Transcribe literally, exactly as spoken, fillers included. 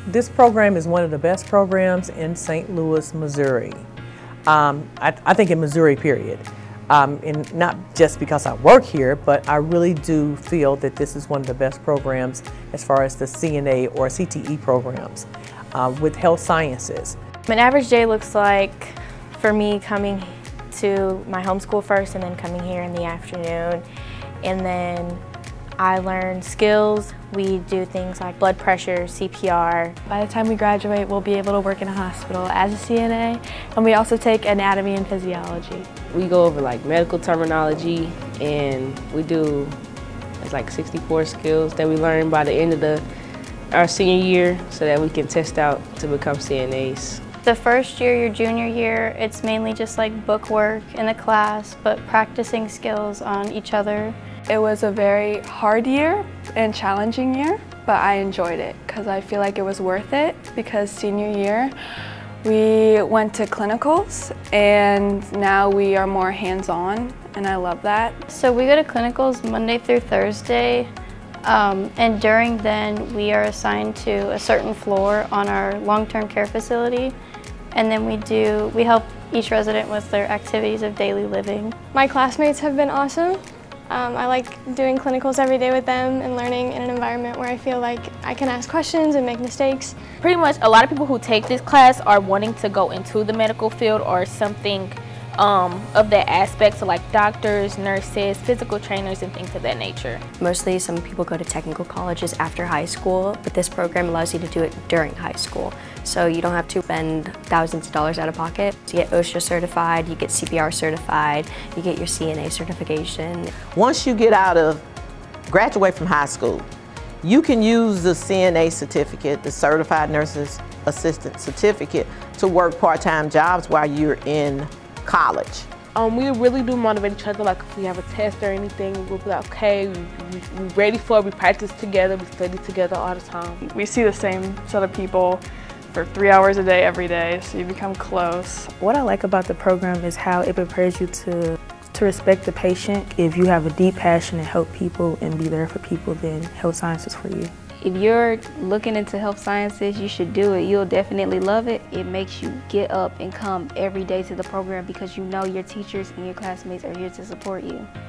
This program is one of the best programs in Saint Louis, Missouri. Um, I, I think in Missouri, period. Um, and not just because I work here, but I really do feel that this is one of the best programs as far as the C N A or C T E programs uh, with health sciences. An average day looks like, for me, coming to my home school first and then coming here in the afternoon. And then I learn skills. We do things like blood pressure, C P R. By the time we graduate, we'll be able to work in a hospital as a C N A, and we also take anatomy and physiology. We go over like medical terminology, and we do, it's like sixty-four skills that we learn by the end of the, our senior year so that we can test out to become C N As. The first year, your junior year, it's mainly just like book work in the class, but practicing skills on each other. It was a very hard year and challenging year, but I enjoyed it because I feel like it was worth it, because senior year we went to clinicals and now we are more hands-on, and I love that. So we go to clinicals Monday through Thursday, um, and during then we are assigned to a certain floor on our long-term care facility, and then we do, we help each resident with their activities of daily living. My classmates have been awesome. Um, I like doing clinicals every day with them and learning in an environment where I feel like I can ask questions and make mistakes. Pretty much a lot of people who take this class are wanting to go into the medical field or something um, of that aspect, so like doctors, nurses, physical trainers, and things of that nature. Mostly some people go to technical colleges after high school, but this program allows you to do it during high school. So you don't have to spend thousands of dollars out of pocket. You get OSHA certified, you get C P R certified, you get your C N A certification. Once you get out of, graduate from high school, you can use the C N A certificate, the Certified Nurses Assistant certificate, to work part-time jobs while you're in college. Um, we really do motivate each other. Like if we have a test or anything, we'll be like, okay, we, we, we're ready for it. We practice together, we study together all the time. We see the same set of people for three hours a day every day, so you become close. What I like about the program is how it prepares you to, to respect the patient. If you have a deep passion to help people and be there for people, then health science is for you. If you're looking into health sciences, you should do it. You'll definitely love it. It makes you get up and come every day to the program because you know your teachers and your classmates are here to support you.